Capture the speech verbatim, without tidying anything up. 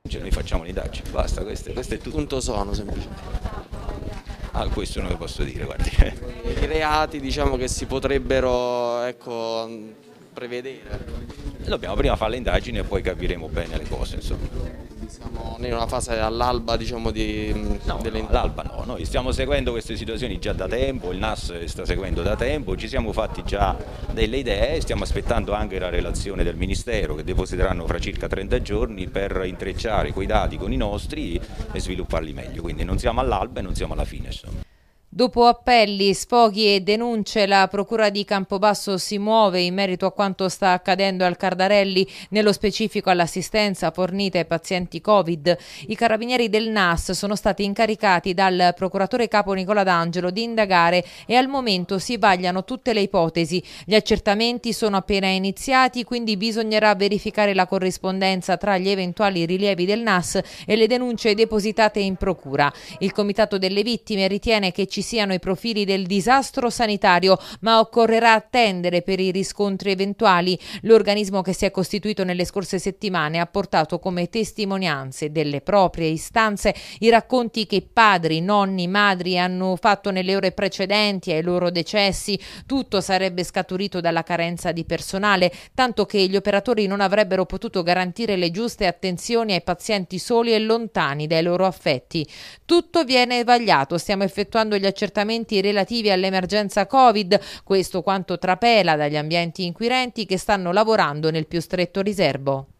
Cioè, noi facciamo l'indagine, basta, questo, questo è tutto. Punto sono semplicemente. Ah, questo non lo posso dire, guardi. I reati diciamo che si potrebbero ecco, prevedere. Dobbiamo prima fare le indagini e poi capiremo bene le cose, insomma. Siamo in una fase all'alba diciamo di, No, delle no, all'alba no, noi stiamo seguendo queste situazioni già da tempo, il N A S sta seguendo da tempo, ci siamo fatti già delle idee, stiamo aspettando anche la relazione del Ministero che depositeranno fra circa trenta giorni per intrecciare quei dati con i nostri e svilupparli meglio, quindi non siamo all'alba e non siamo alla fine, insomma. Dopo appelli, sfoghi e denunce, la Procura di Campobasso si muove in merito a quanto sta accadendo al Cardarelli, nello specifico all'assistenza fornita ai pazienti Covid. I carabinieri del N A S sono stati incaricati dal procuratore capo Nicola D'Angelo di indagare e al momento si vagliano tutte le ipotesi. Gli accertamenti sono appena iniziati, quindi bisognerà verificare la corrispondenza tra gli eventuali rilievi del N A S e le denunce depositate in procura. Il Comitato delle Vittime ritiene che ci siano i profili del disastro sanitario, ma occorrerà attendere per i riscontri eventuali. L'organismo che si è costituito nelle scorse settimane ha portato come testimonianze delle proprie istanze i racconti che padri, nonni, madri hanno fatto nelle ore precedenti ai loro decessi. Tutto sarebbe scaturito dalla carenza di personale, tanto che gli operatori non avrebbero potuto garantire le giuste attenzioni ai pazienti soli e lontani dai loro affetti. Tutto viene vagliato, stiamo effettuando gli accertamenti relativi all'emergenza Covid, questo quanto trapela dagli ambienti inquirenti che stanno lavorando nel più stretto riserbo.